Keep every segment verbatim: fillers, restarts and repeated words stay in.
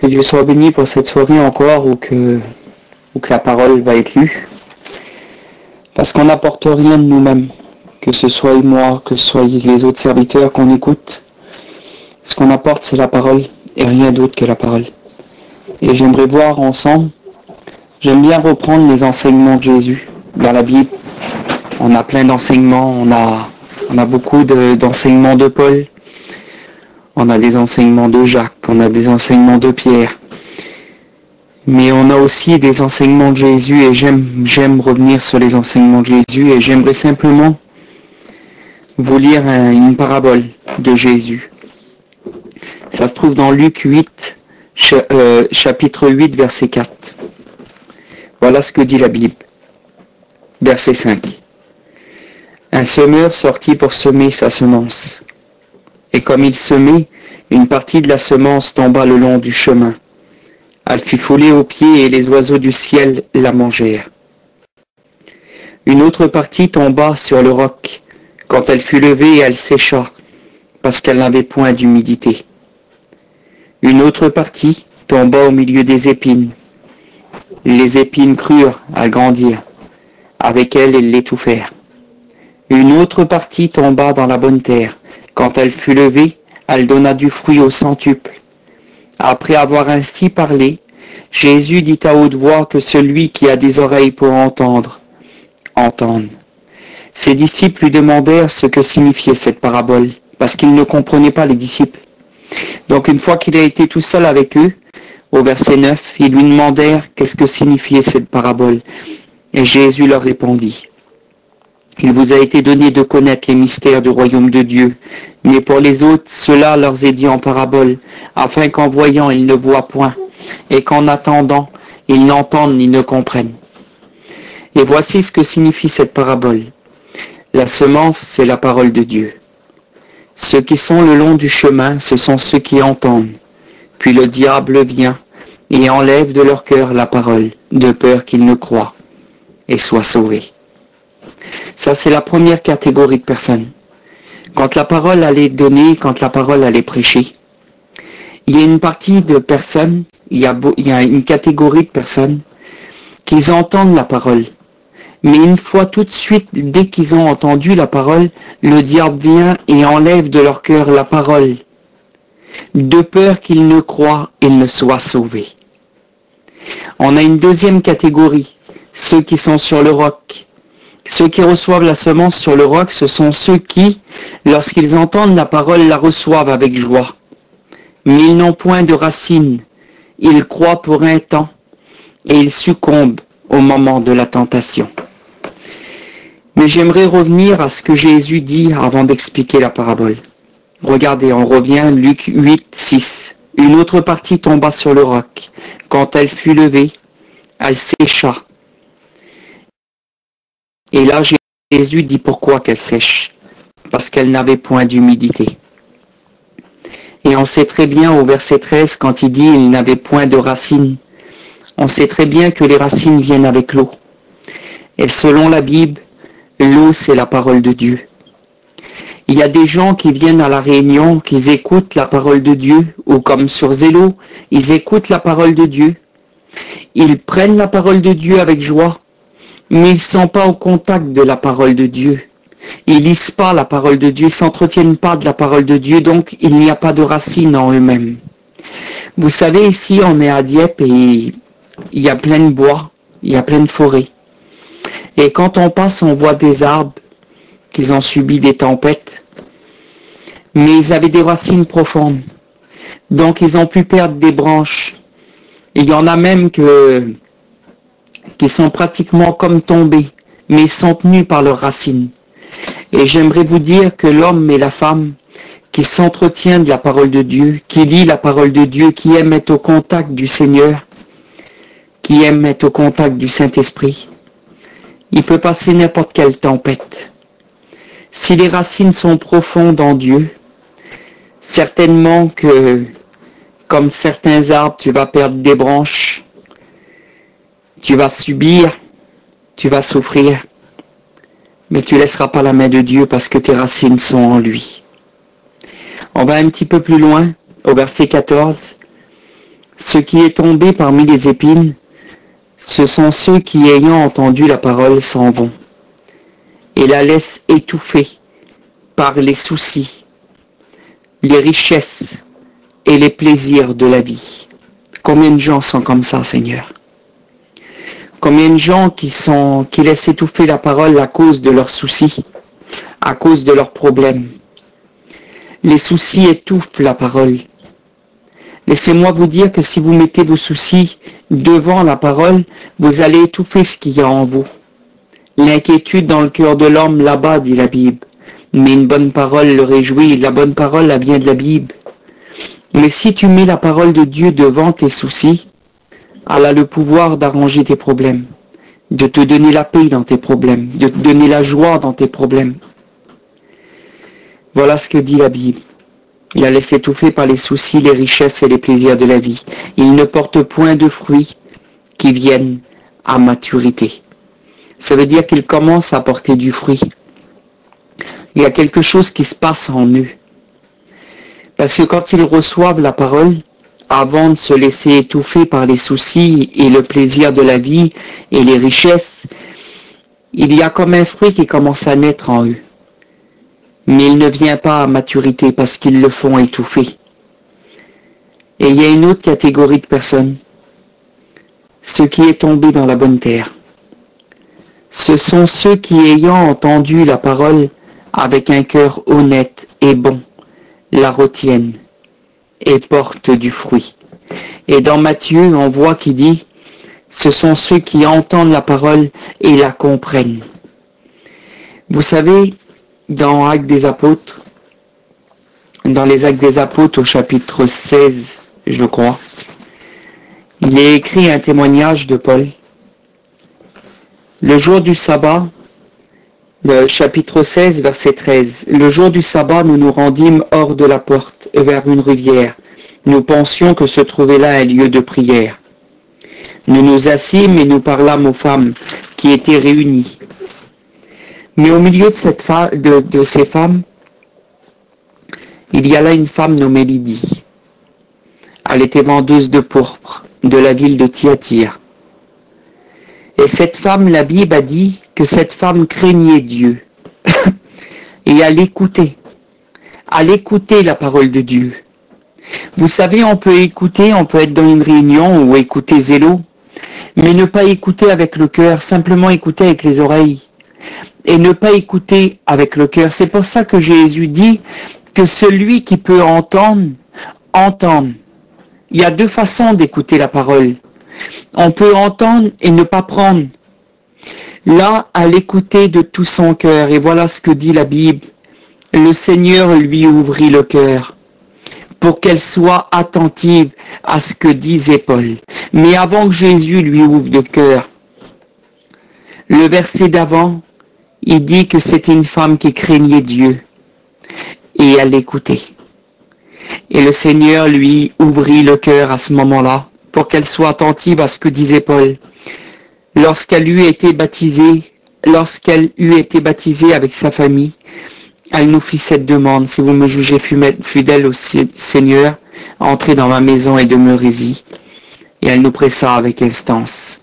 Que Dieu soit béni pour cette soirée encore où que, où que la parole va être lue. Parce qu'on n'apporte rien de nous-mêmes, que ce soit moi, que ce soit les autres serviteurs qu'on écoute. Ce qu'on apporte, c'est la parole et rien d'autre que la parole. Et j'aimerais voir ensemble, j'aime bien reprendre les enseignements de Jésus dans la Bible. On a plein d'enseignements, on a, on a beaucoup de, d'enseignements de Paul. On a des enseignements de Jacques, on a des enseignements de Pierre. Mais on a aussi des enseignements de Jésus et j'aime, j'aime revenir sur les enseignements de Jésus et j'aimerais simplement vous lire un, une parabole de Jésus. Ça se trouve dans Luc huit, cha, euh, chapitre huit, verset quatre. Voilà ce que dit la Bible. Verset cinq. Un semeur sortit pour semer sa semence. Et comme il semait, une partie de la semence tomba le long du chemin. Elle fut foulée aux pieds et les oiseaux du ciel la mangèrent. Une autre partie tomba sur le roc. Quand elle fut levée, elle sécha, parce qu'elle n'avait point d'humidité. Une autre partie tomba au milieu des épines. Les épines crurent à grandir. Avec elles, elles l'étouffèrent. Une autre partie tomba dans la bonne terre. Quand elle fut levée, elle donna du fruit au centuple. Après avoir ainsi parlé, Jésus dit à haute voix que celui qui a des oreilles pour entendre, entende. Ses disciples lui demandèrent ce que signifiait cette parabole, parce qu'ils ne comprenaient pas les disciples. Donc une fois qu'il a été tout seul avec eux, au verset neuf, ils lui demandèrent qu'est-ce que signifiait cette parabole. Et Jésus leur répondit. Il vous a été donné de connaître les mystères du royaume de Dieu, mais pour les autres, cela leur est dit en parabole, afin qu'en voyant, ils ne voient point, et qu'en attendant, ils n'entendent ni ne comprennent. Et voici ce que signifie cette parabole. La semence, c'est la parole de Dieu. Ceux qui sont le long du chemin, ce sont ceux qui entendent. Puis le diable vient et enlève de leur cœur la parole, de peur qu'ils ne croient et soient sauvés. Ça, c'est la première catégorie de personnes. Quand la parole allait donner, quand la parole allait prêcher, il y a une partie de personnes, il y a, il y a une catégorie de personnes qui entendent la parole. Mais une fois tout de suite, dès qu'ils ont entendu la parole, le diable vient et enlève de leur cœur la parole, de peur qu'ils ne croient et ne soient sauvés. On a une deuxième catégorie, ceux qui sont sur le roc. Ceux qui reçoivent la semence sur le roc, ce sont ceux qui, lorsqu'ils entendent la parole, la reçoivent avec joie. Mais ils n'ont point de racines. Ils croient pour un temps et ils succombent au moment de la tentation. Mais j'aimerais revenir à ce que Jésus dit avant d'expliquer la parabole. Regardez, on revient, Luc huit, six. Une autre partie tomba sur le roc. Quand elle fut levée, elle sécha. Et là, Jésus dit pourquoi qu'elle sèche. Parce qu'elle n'avait point d'humidité. Et on sait très bien au verset treize, quand il dit il n'avait point de racines, on sait très bien que les racines viennent avec l'eau. Et selon la Bible, l'eau c'est la parole de Dieu. Il y a des gens qui viennent à la réunion, qui écoutent la parole de Dieu, ou comme sur Zélo, ils écoutent la parole de Dieu. Ils prennent la parole de Dieu avec joie, mais ils ne sont pas au contact de la parole de Dieu. Ils ne lisent pas la parole de Dieu, ils ne s'entretiennent pas de la parole de Dieu, donc il n'y a pas de racines en eux-mêmes. Vous savez, ici on est à Dieppe et il y a plein de bois, il y a plein de forêts. Et quand on passe, on voit des arbres qui ont subi des tempêtes, mais ils avaient des racines profondes. Donc ils ont pu perdre des branches. Il y en a même que, qui sont pratiquement comme tombés, mais ils sont tenus par leurs racines. Et j'aimerais vous dire que l'homme et la femme qui s'entretient de la parole de Dieu, qui lit la parole de Dieu, qui aime être au contact du Seigneur, qui aime être au contact du Saint-Esprit, il peut passer n'importe quelle tempête. Si les racines sont profondes en Dieu, certainement que, comme certains arbres, tu vas perdre des branches, tu vas subir, tu vas souffrir, mais tu ne laisseras pas la main de Dieu parce que tes racines sont en lui. On va un petit peu plus loin, au verset quatorze. Ce qui est tombé parmi les épines, ce sont ceux qui, ayant entendu la parole, s'en vont et la laissent étouffer par les soucis, les richesses et les plaisirs de la vie. Combien de gens sont comme ça, Seigneur? Combien de gens qui, sont, qui laissent étouffer la parole à cause de leurs soucis, à cause de leurs problèmes. Les soucis étouffent la parole. Laissez-moi vous dire que si vous mettez vos soucis devant la parole, vous allez étouffer ce qu'il y a en vous. L'inquiétude dans le cœur de l'homme là-bas, dit la Bible. Mais une bonne parole le réjouit. La bonne parole, elle vient de la Bible. Mais si tu mets la parole de Dieu devant tes soucis, elle a le pouvoir d'arranger tes problèmes, de te donner la paix dans tes problèmes, de te donner la joie dans tes problèmes. Voilà ce que dit la Bible. Il la laisse étouffer par les soucis, les richesses et les plaisirs de la vie. Il ne porte point de fruits qui viennent à maturité. Ça veut dire qu'il commence à porter du fruit. Il y a quelque chose qui se passe en eux. Parce que quand ils reçoivent la parole, avant de se laisser étouffer par les soucis et le plaisir de la vie et les richesses, il y a comme un fruit qui commence à naître en eux. Mais il ne vient pas à maturité parce qu'ils le font étouffer. Et il y a une autre catégorie de personnes, ceux qui est tombé dans la bonne terre. Ce sont ceux qui, ayant entendu la parole avec un cœur honnête et bon, la retiennent et portent du fruit. Et dans Matthieu, on voit qu'il dit, ce sont ceux qui entendent la parole et la comprennent. Vous savez, dans Actes des Apôtres, dans les Actes des Apôtres au chapitre seize, je crois, il est écrit un témoignage de Paul. Le jour du sabbat, le chapitre seize, verset treize. Le jour du sabbat, nous nous rendîmes hors de la porte, vers une rivière. Nous pensions que se trouvait là un lieu de prière. Nous nous assîmes et nous parlâmes aux femmes qui étaient réunies. Mais au milieu de, cette fa- de, de ces femmes, il y a là une femme nommée Lydie. Elle était vendeuse de pourpre de la ville de Thyatire. Et cette femme, la Bible a dit que cette femme craignait Dieu. Et elle écoutait. Elle écoutait la parole de Dieu. Vous savez, on peut écouter, on peut être dans une réunion ou écouter zélo, mais ne pas écouter avec le cœur, simplement écouter avec les oreilles. Et ne pas écouter avec le cœur. C'est pour ça que Jésus dit que celui qui peut entendre, entende. Il y a deux façons d'écouter la parole. On peut entendre et ne pas prendre. Là, à l'écouter de tout son cœur. Et voilà ce que dit la Bible. Le Seigneur lui ouvrit le cœur pour qu'elle soit attentive à ce que disait Paul. Mais avant que Jésus lui ouvre le cœur, le verset d'avant, il dit que c'était une femme qui craignait Dieu et elle écoutait. Et le Seigneur lui ouvrit le cœur à ce moment-là pour qu'elle soit attentive à ce que disait Paul. Lorsqu'elle eut été baptisée, lorsqu'elle eut été baptisée avec sa famille, elle nous fit cette demande: si vous me jugez fidèle au Seigneur, entrez dans ma maison et demeurez-y. Et elle nous pressa avec instance.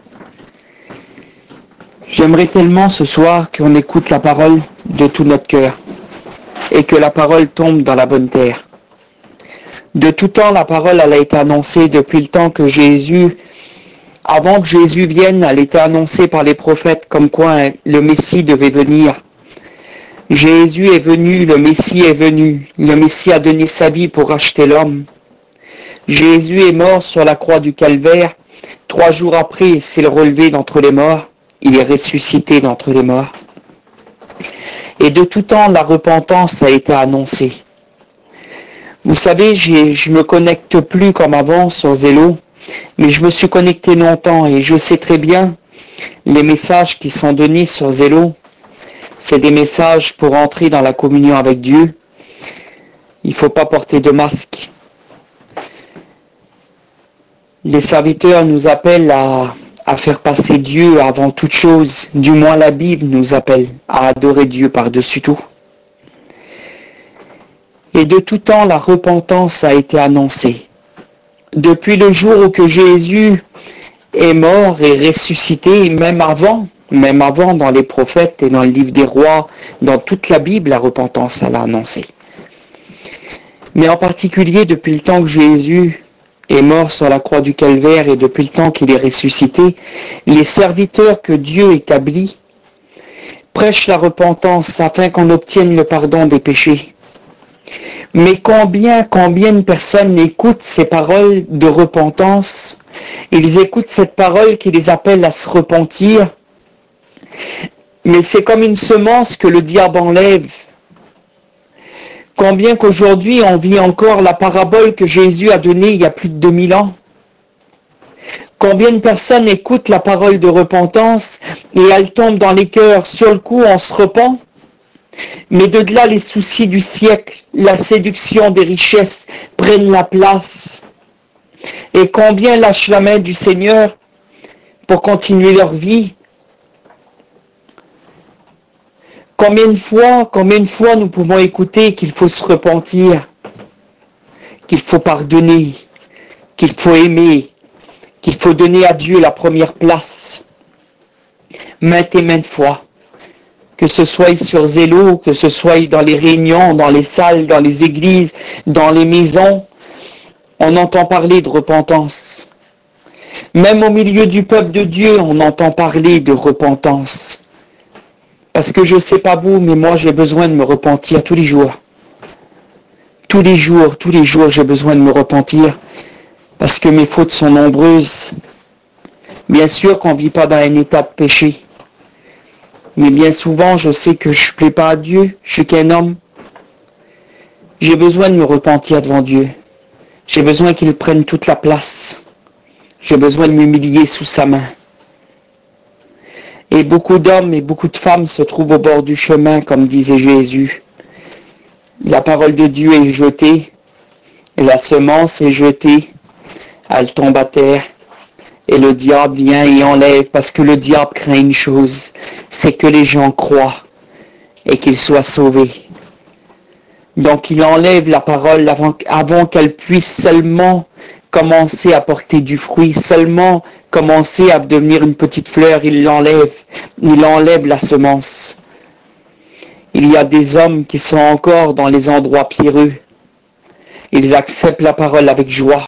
J'aimerais tellement ce soir qu'on écoute la parole de tout notre cœur et que la parole tombe dans la bonne terre. De tout temps, la parole elle a été annoncée depuis le temps que Jésus, avant que Jésus vienne, elle était annoncée par les prophètes comme quoi hein, le Messie devait venir. Jésus est venu, le Messie est venu, le Messie a donné sa vie pour racheter l'homme. Jésus est mort sur la croix du Calvaire. Trois jours après, il s'est relevé d'entre les morts. Il est ressuscité d'entre les morts. Et de tout temps, la repentance a été annoncée. Vous savez, je ne me connecte plus comme avant sur Zélo, mais je me suis connecté longtemps et je sais très bien les messages qui sont donnés sur Zélo. C'est des messages pour entrer dans la communion avec Dieu. Il ne faut pas porter de masque. Les serviteurs nous appellent à, à faire passer Dieu avant toute chose. Du moins la Bible nous appelle à adorer Dieu par-dessus tout. Et de tout temps, la repentance a été annoncée. depuis le jour où que Jésus est mort et ressuscité, même avant, même avant dans les prophètes et dans le livre des rois, dans toute la Bible, la repentance, elle a annoncé. Mais en particulier depuis le temps que Jésus est mort sur la croix du Calvaire et depuis le temps qu'il est ressuscité, les serviteurs que Dieu établit prêchent la repentance afin qu'on obtienne le pardon des péchés. Mais combien, combien de personnes écoutent ces paroles de repentance? Ils écoutent cette parole qui les appelle à se repentir. Mais c'est comme une semence que le diable enlève. Combien qu'aujourd'hui on vit encore la parabole que Jésus a donnée il y a plus de deux mille ans. Combien de personnes écoutent la parole de repentance et elles tombent dans les cœurs. Sur le coup, on se repent. Mais de là, les soucis du siècle, la séduction des richesses prennent la place. Et combien lâchent la main du Seigneur pour continuer leur vie? Combien de fois, combien de fois nous pouvons écouter qu'il faut se repentir, qu'il faut pardonner, qu'il faut aimer, qu'il faut donner à Dieu la première place. Maintes et maintes fois. Que ce soit sur Zélo, que ce soit dans les réunions, dans les salles, dans les églises, dans les maisons, on entend parler de repentance. Même au milieu du peuple de Dieu, on entend parler de repentance. Parce que je ne sais pas vous, mais moi j'ai besoin de me repentir tous les jours. Tous les jours, tous les jours, j'ai besoin de me repentir. Parce que mes fautes sont nombreuses. Bien sûr qu'on ne vit pas dans un état de péché. Mais bien souvent, je sais que je ne plais pas à Dieu, je suis qu'un homme. J'ai besoin de me repentir devant Dieu. J'ai besoin qu'il prenne toute la place. J'ai besoin de m'humilier sous sa main. Et beaucoup d'hommes et beaucoup de femmes se trouvent au bord du chemin, comme disait Jésus. La parole de Dieu est jetée, et la semence est jetée, elle tombe à terre, et le diable vient et enlève, parce que le diable craint une chose, c'est que les gens croient et qu'ils soient sauvés. Donc il enlève la parole avant, avant qu'elle puisse seulement commencer à porter du fruit, seulement commencer à devenir une petite fleur, il l'enlève, il enlève la semence. Il y a des hommes qui sont encore dans les endroits pierreux. Ils acceptent la parole avec joie,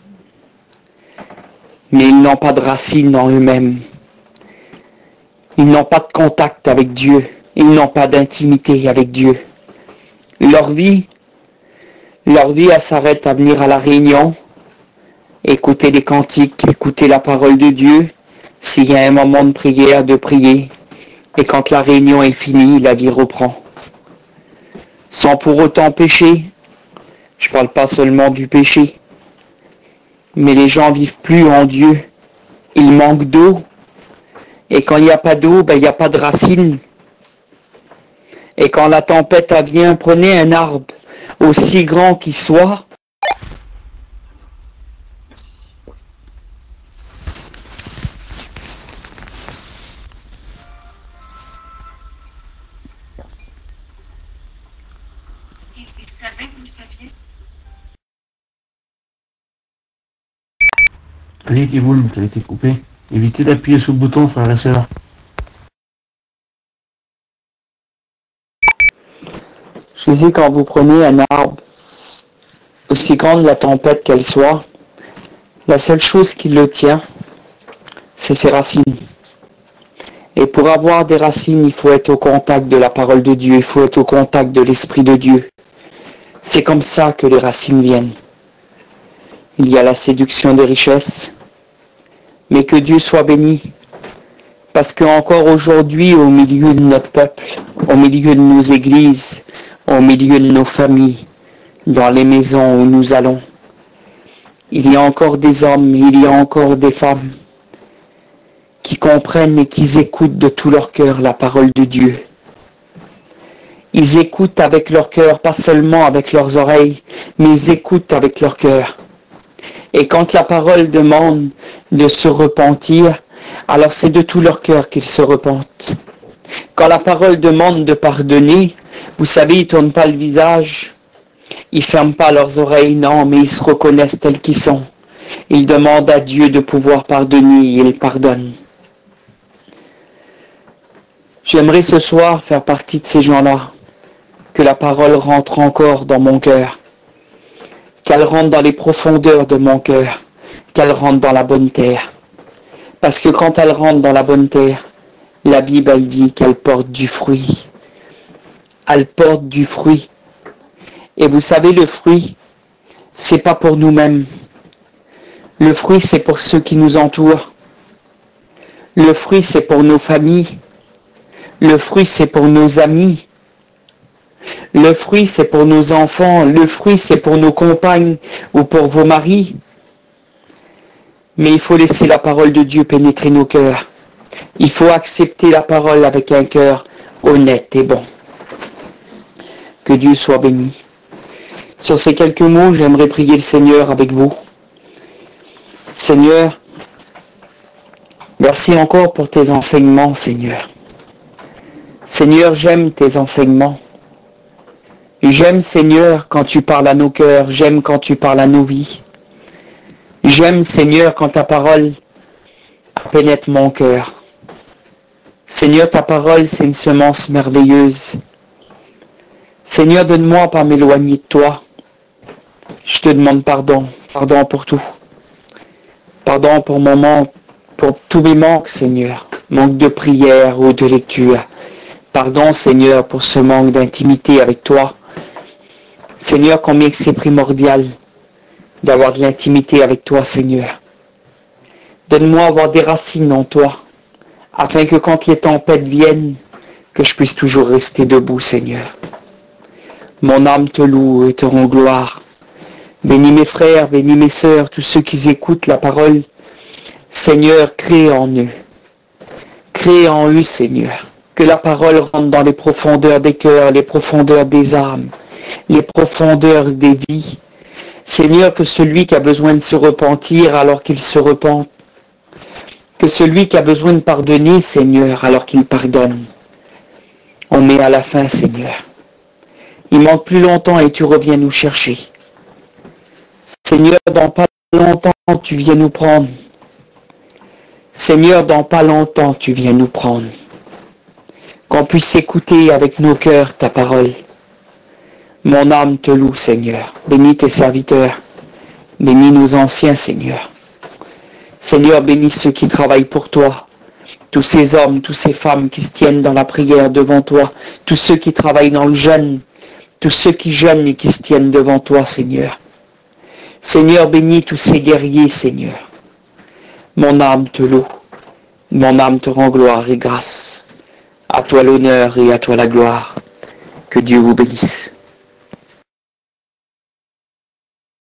mais ils n'ont pas de racines en eux-mêmes. Ils n'ont pas de contact avec Dieu, ils n'ont pas d'intimité avec Dieu. Leur vie, leur vie, elle s'arrête à venir à la réunion, écouter les cantiques, écouter la parole de Dieu, s'il y a un moment de prière, de prier. Et quand la réunion est finie, la vie reprend. Sans pour autant pécher. Je ne parle pas seulement du péché. Mais les gens ne vivent plus en Dieu. Ils manquent d'eau. Et quand il n'y a pas d'eau, ben, il n'y a pas de racines. Et quand la tempête vient, prenez un arbre, aussi grand qu'il soit, Allez, Kevin, mais t'as été coupé. Évitez d'appuyer sur le bouton, ça va rester là. Je dis, quand vous prenez un arbre, aussi grande la tempête qu'elle soit, la seule chose qui le tient, c'est ses racines. Et pour avoir des racines, il faut être au contact de la parole de Dieu, il faut être au contact de l'Esprit de Dieu. C'est comme ça que les racines viennent. Il y a la séduction des richesses, mais que Dieu soit béni, parce qu'encore aujourd'hui, au milieu de notre peuple, au milieu de nos églises, au milieu de nos familles, dans les maisons où nous allons, il y a encore des hommes, il y a encore des femmes qui comprennent et qui écoutent de tout leur cœur la parole de Dieu. Ils écoutent avec leur cœur, pas seulement avec leurs oreilles, mais ils écoutent avec leur cœur. Et quand la parole demande de se repentir, alors c'est de tout leur cœur qu'ils se repentent. Quand la parole demande de pardonner, vous savez, ils ne tournent pas le visage, ils ne ferment pas leurs oreilles, non, mais ils se reconnaissent tels qu'ils sont. Il demande à Dieu de pouvoir pardonner et il pardonne. J'aimerais ce soir faire partie de ces gens-là, que la parole rentre encore dans mon cœur, qu'elle rentre dans les profondeurs de mon cœur, qu'elle rentre dans la bonne terre. Parce que quand elle rentre dans la bonne terre, la Bible elle dit qu'elle porte du fruit. Elle porte du fruit. Et vous savez, le fruit, c'est pas pour nous-mêmes. Le fruit, c'est pour ceux qui nous entourent. Le fruit, c'est pour nos familles. Le fruit, c'est pour nos amis. Le fruit, c'est pour nos enfants. Le fruit, c'est pour nos compagnes ou pour vos maris. Mais il faut laisser la parole de Dieu pénétrer nos cœurs. Il faut accepter la parole avec un cœur honnête et bon. Que Dieu soit béni. Sur ces quelques mots, j'aimerais prier le Seigneur avec vous. Seigneur, merci encore pour tes enseignements, Seigneur. Seigneur, j'aime tes enseignements. J'aime, Seigneur, quand tu parles à nos cœurs. J'aime quand tu parles à nos vies. J'aime, Seigneur, quand ta parole pénètre mon cœur. Seigneur, ta parole, c'est une semence merveilleuse. Seigneur, donne-moi à pas m'éloigner de toi. Je te demande pardon. Pardon pour tout. Pardon pour mon manque, pour tous mes manques, Seigneur. Manque de prière ou de lecture. Pardon, Seigneur, pour ce manque d'intimité avec toi. Seigneur, combien que c'est primordial d'avoir de l'intimité avec toi, Seigneur. Donne-moi avoir des racines en toi, afin que quand les tempêtes viennent, que je puisse toujours rester debout, Seigneur. Mon âme te loue et te rend gloire. Bénis mes frères, bénis mes sœurs, tous ceux qui écoutent la parole. Seigneur, crée en eux. Crée en eux, Seigneur. Que la parole rentre dans les profondeurs des cœurs, les profondeurs des âmes, les profondeurs des vies. Seigneur, que celui qui a besoin de se repentir alors qu'il se repente. Que celui qui a besoin de pardonner, Seigneur, alors qu'il pardonne. On met à la fin, Seigneur. Il manque plus longtemps et tu reviens nous chercher. Seigneur, dans pas longtemps, tu viens nous prendre. Seigneur, dans pas longtemps, tu viens nous prendre. Qu'on puisse écouter avec nos cœurs ta parole. Mon âme te loue, Seigneur. Bénis tes serviteurs. Bénis nos anciens, Seigneur. Seigneur, bénis ceux qui travaillent pour toi. Tous ces hommes, toutes ces femmes qui se tiennent dans la prière devant toi. Tous ceux qui travaillent dans le jeûne. Tous ceux qui jeûnent et qui se tiennent devant toi, Seigneur. Seigneur, bénis tous ces guerriers, Seigneur. Mon âme te loue. Mon âme te rend gloire et grâce. À toi l'honneur et à toi la gloire. Que Dieu vous bénisse.